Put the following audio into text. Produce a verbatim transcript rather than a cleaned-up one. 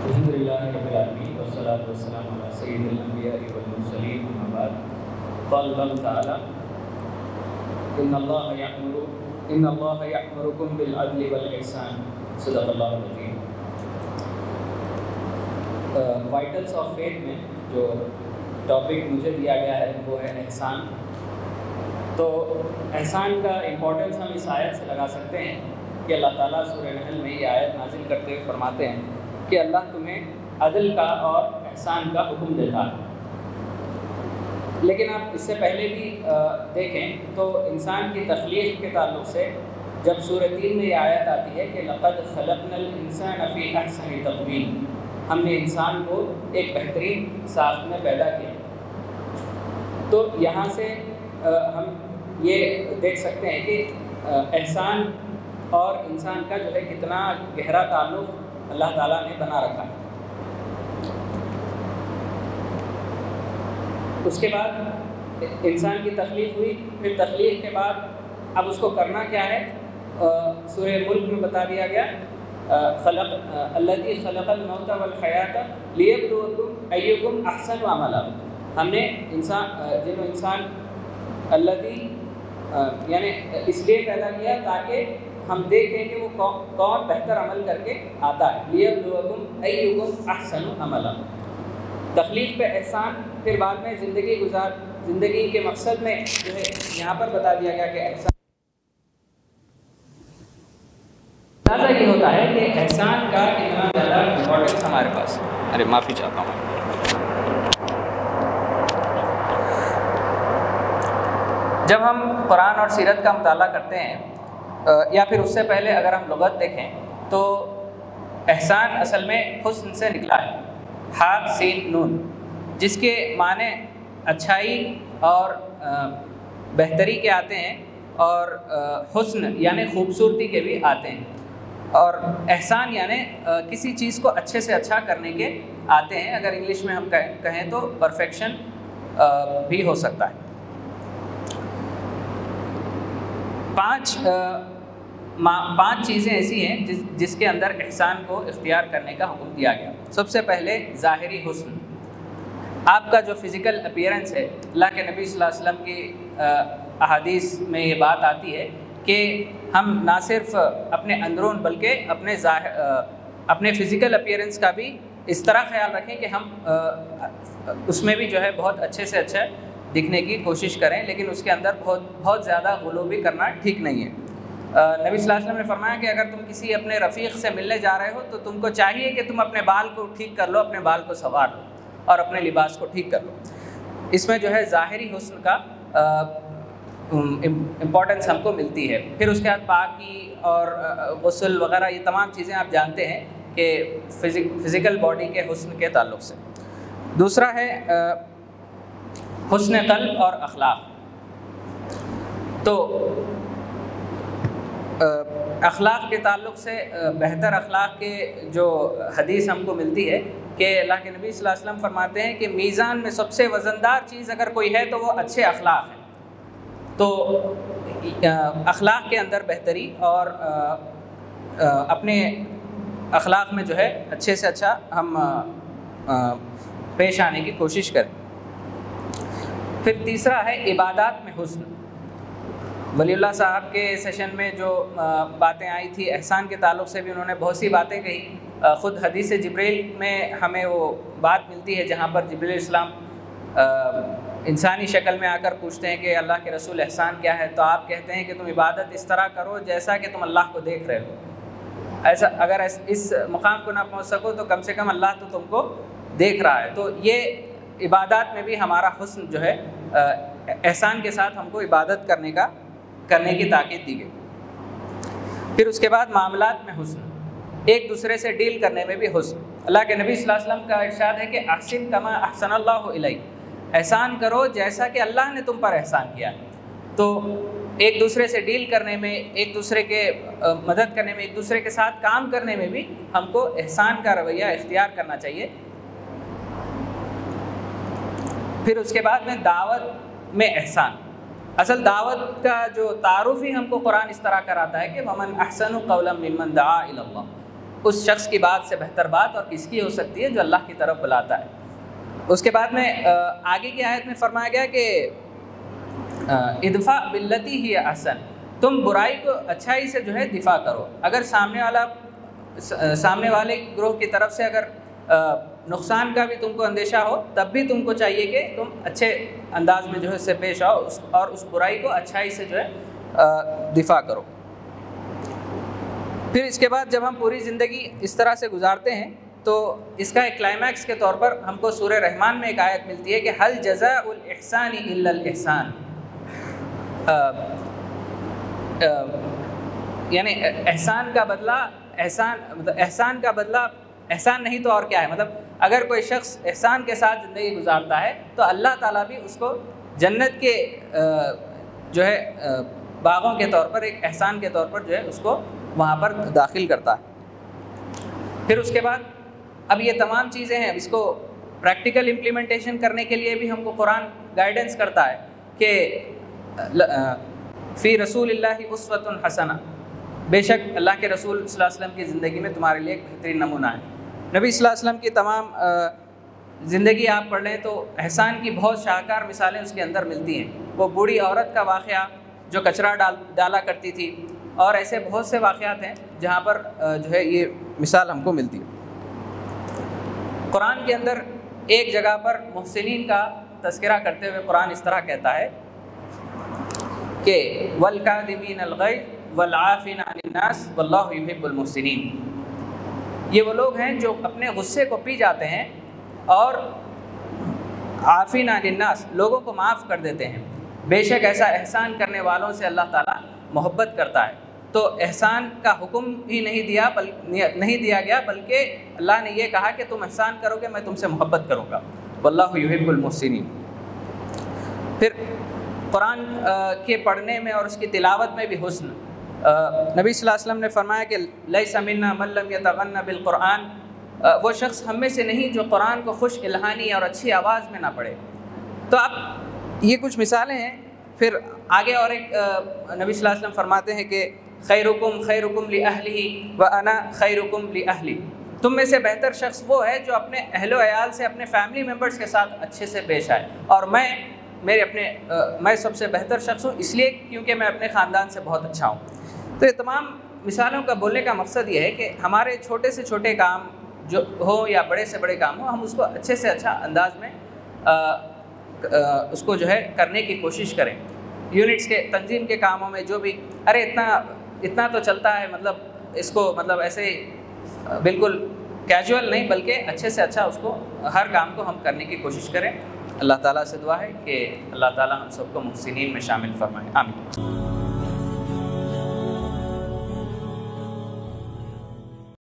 الحمدللہ رب العالمین والصلاۃ والسلام علی سید الانبیاء والمرسلین اما بعد قال اللہ تعالی ان اللہ یأمر ان اللہ یأمرکم بالعدل والاحسان صدق اللہ العظیم۔ وائٹلس آف فیتھ میں جو ٹاپک مجھے دیا گیا ہے وہ ہے احسان۔ تو احسان کا امپورٹنس ہم اس آیت سے لگا سکتے ہیں کہ اللہ تعالیٰ سورہ نحل میں یہ آیت نازل کرتے ہوئے فرماتے ہیں کہ اللہ تمہیں عدل کا اور احسان کا حکم دیتا ہے۔ لیکن آپ اس سے پہلے بھی دیکھیں تو انسان کی تخلیق کے تعلق سے جب سورہ تین میں یہ آیت آتی ہے کہ لقد خلقنا الانسان فی احسن تقویم، ہم نے انسان کو ایک بہترین ساخت میں پیدا کیا، تو یہاں سے ہم یہ دیکھ سکتے ہیں کہ احسان اور انسان کا جو ہے کتنا گہرا تعلق اللہ تعالیٰ نے بنا رکھا ہے۔ اس کے بعد انسان کی تخلیق ہوئی، پھر تخلیق کے بعد اب اس کو کرنا کیا ہے، سورہ ملک میں بتا دیا گیا خلق الذی خلق الموت والحیات لیبلوکم ایکم احسن عملا۔ ہم نے انسان جن و انسان الذی یعنی اس لیے پیدا کیا تاکہ ہم دیکھیں کہ وہ کون بہتر عمل کر کے آتا ہے، لیبلوکم ایکم احسن عملا۔ تخلیق پہ احسان، پھر بعد میں زندگی گزار زندگی کے مقصد میں جو ہے یہاں پر بتا دیا گیا کہ احسان اندازہ یہ ہوتا ہے کہ احسان کا اتنا زیادہ امپورٹنس ہمارے پاس۔ ارے معافی چاہتا ہوں۔ جب ہم قرآن اور سیرت کا مطالعہ کرتے ہیں یا پھر اس سے پہلے اگر ہم لغت دیکھیں تو احسان اصل میں حسن سے نکلا ہے، ہا سین نون، جس کے معنی اچھائی اور بہتری کے آتے ہیں اور حسن یعنی خوبصورتی کے بھی آتے ہیں، اور احسان یعنی کسی چیز کو اچھے سے اچھا کرنے کے آتے ہیں۔ اگر انگلش میں ہم کہیں تو پرفیکشن بھی ہو سکتا ہے۔ پانچ پانچ چیزیں ایسی ہیں جس جس کے اندر احسان کو اختیار کرنے کا حکم دیا گیا۔ سب سے پہلے ظاہری حسن، آپ کا جو فزیکل اپیرنس ہے۔ اللہ کے نبی صلی اللہ علیہ وسلم کی احادیث میں یہ بات آتی ہے کہ ہم نہ صرف اپنے اندرون بلکہ اپنے ظاہر اپنے فزیکل اپیرنس کا بھی اس طرح خیال رکھیں کہ ہم اس میں بھی جو ہے بہت اچھے سے اچھا دکھنے کی کوشش کریں، لیکن اس کے اندر بہت بہت زیادہ غلو بھی کرنا ٹھیک نہیں ہے۔ نبی صلی اللہ علیہ وسلم نے فرمایا کہ اگر تم کسی اپنے رفیق سے ملنے جا رہے ہو تو تم کو چاہیے کہ تم اپنے بال کو ٹھیک کر لو، اپنے بال کو سنوار لو اور اپنے لباس کو ٹھیک کر لو۔ اس میں جو ہے ظاہری حسن کا امپورٹنس ہم کو ملتی ہے۔ پھر اس کے بعد پاکی اور غسل وغیرہ یہ تمام چیزیں آپ جانتے ہیں کہ فزیکل باڈی کے حسن کے تعلق سے۔ دوسرا ہے حسن قلب اور اخلاق۔ تو اخلاق کے تعلق سے بہتر اخلاق کے جو حدیث ہم کو ملتی ہے کہ اللہ کے نبی صلی اللہ علیہ وسلم فرماتے ہیں کہ میزان میں سب سے وزندار چیز اگر کوئی ہے تو وہ اچھے اخلاق ہیں۔ تو اخلاق کے اندر بہتری اور اپنے اخلاق میں جو ہے اچھے سے اچھا ہم پیش آنے کی کوشش کریں۔ پھر تیسرا ہے عبادات میں حسن۔ ولی اللہ صاحب کے سیشن میں جو باتیں آئی تھی احسان کے تعلق سے بھی انہوں نے بہت سی باتیں کہی۔ خود حدیث جبریل میں ہمیں وہ بات ملتی ہے جہاں پر جبریل السلام انسانی شکل میں آ کر پوچھتے ہیں کہ اللہ کے رسول احسان کیا ہے، تو آپ کہتے ہیں کہ تم عبادت اس طرح کرو جیسا کہ تم اللہ کو دیکھ رہے ہو۔ ایسا اگر اس مقام کو نہ پہنچ سکو تو کم سے کم اللہ تو تم کو دیکھ رہا ہے۔ تو یہ عبادات میں بھی ہمارا حسن جو ہے احسان کے ساتھ ہم کو عبادت کرنے کا کرنے کی تاکید دی گئی۔ پھر اس کے بعد معاملات میں حسن، ایک دوسرے سے ڈیل کرنے میں بھی حسن۔ اللہ کے نبی صلی اللہ علیہ وسلم کا ارشاد ہے کہ احسن کما احسن اللہ الیک، احسان کرو جیسا کہ اللہ نے تم پر احسان کیا ہے۔ تو ایک دوسرے سے ڈیل کرنے میں، ایک دوسرے کے مدد کرنے میں، ایک دوسرے کے ساتھ کام کرنے میں بھی ہم کو احسان کا رویہ اختیار کرنا چاہیے۔ پھر اس کے بعد میں دعوت میں احسان۔ اصل دعوت کا جو تعارف ہی ہم کو قرآن اس طرح کراتا ہے کہ ومن احسن قولا ممن دعا الی اللہ، اس شخص کی بات سے بہتر بات اور کس کی ہو سکتی ہے جو اللہ کی طرف بلاتا ہے۔ اس کے بعد میں آگے کی آیت میں فرمایا گیا کہ ادفع باللتی ہی احسن، تم برائی کو اچھائی سے جو ہے دفاع کرو۔ اگر سامنے والا سامنے والے گروہ کی طرف سے اگر نقصان کا بھی تم کو اندیشہ ہو، تب بھی تم کو چاہیے کہ تم اچھے انداز میں جو ہے اس سے پیش آؤ اور اس برائی کو اچھائی سے جو ہے دفاع کرو۔ پھر اس کے بعد جب ہم پوری زندگی اس طرح سے گزارتے ہیں تو اس کا ایک کلائمیکس کے طور پر ہم کو سورہ رحمان میں ایک آیت ملتی ہے کہ حل جزاء الاحسان الا الاحسان، یعنی احسان کا بدلہ احسان مطلب احسان کا بدلہ احسان نہیں تو اور کیا ہے، مطلب اگر کوئی شخص احسان کے ساتھ زندگی گزارتا ہے تو اللہ تعالیٰ بھی اس کو جنت کے جو ہے باغوں کے طور پر ایک احسان کے طور پر جو ہے اس کو وہاں پر داخل کرتا ہے۔ پھر اس کے بعد اب یہ تمام چیزیں ہیں، اس کو پریکٹیکل امپلیمنٹیشن کرنے کے لیے بھی ہم کو قرآن گائیڈنس کرتا ہے کہ فی رسول اللہ اسوۃ حسنہ، بے شک اللہ کے رسول صلی اللہ علیہ وسلم کی زندگی میں تمہارے لیے ایک بہترین نمونہ ہے۔ نبی صلی اللہ علیہ وسلم کی تمام زندگی آپ پڑھ لیں تو احسان کی بہت شاہکار مثالیں اس کے اندر ملتی ہیں۔ وہ بوڑھی عورت کا واقعہ جو کچرا ڈال ڈالا کرتی تھی، اور ایسے بہت سے واقعات ہیں جہاں پر جو ہے یہ مثال ہم کو ملتی ہے۔ قرآن کے اندر ایک جگہ پر محسنین کا تذکرہ کرتے ہوئے قرآن اس طرح کہتا ہے کہ وَالْكَاظِمِينَ الْغَيْظَ وَالْعَافِينَ عَنِ النَّاسِ وَاللَّهُ يُحِبُّ الْمُحْسِنِينَ، یہ وہ لوگ ہیں جو اپنے غصے کو پی جاتے ہیں اور عافین عن الناس، لوگوں کو معاف کر دیتے ہیں، بے شک ایسا احسان کرنے والوں سے اللہ تعالیٰ محبت کرتا ہے۔ تو احسان کا حکم ہی نہیں دیا بل نہیں دیا گیا، بلکہ اللہ نے یہ کہا کہ تم احسان کرو گے میں تم سے محبت کروں گا، واللہ یحب المحسنین۔ پھر قرآن کے پڑھنے میں اور اس کی تلاوت میں بھی حسن، نبی صلی اللہ علیہ وسلم نے فرمایا کہ لیس منا من لم یتغن بالقرآن، وہ شخص ہم میں سے نہیں جو قرآن کو خوش الہانی اور اچھی آواز میں نہ پڑھے۔ تو اب یہ کچھ مثالیں ہیں۔ پھر آگے اور ایک نبی صلی اللہ علیہ وسلم فرماتے ہیں کہ خیرکم خیرکم لأہلہ وانا خیرکم لأہلی، تم میں سے بہتر شخص وہ ہے جو اپنے اہل و عیال سے، اپنے فیملی ممبرز کے ساتھ اچھے سے پیش آئے، اور میں میرے اپنے میں سب سے بہتر شخص ہوں اس لیے کیونکہ میں اپنے خاندان سے بہت اچھا ہوں۔ تو یہ تمام مثالوں کا بولنے کا مقصد یہ ہے کہ ہمارے چھوٹے سے چھوٹے کام جو ہو یا بڑے سے بڑے کام ہو، ہم اس کو اچھے سے اچھا انداز میں آ, آ, اس کو جو ہے کرنے کی کوشش کریں۔ یونٹس کے تنظیم کے کاموں میں جو بھی ارے اتنا اتنا تو چلتا ہے، مطلب اس کو مطلب ایسے بالکل کیجول نہیں بلکہ اچھے سے اچھا اس کو ہر کام کو ہم کرنے کی کوشش کریں۔ اللہ تعالیٰ سے دعا ہے کہ اللہ تعالیٰ ہم سب کو محسنین میں شامل فرمائے، آمین۔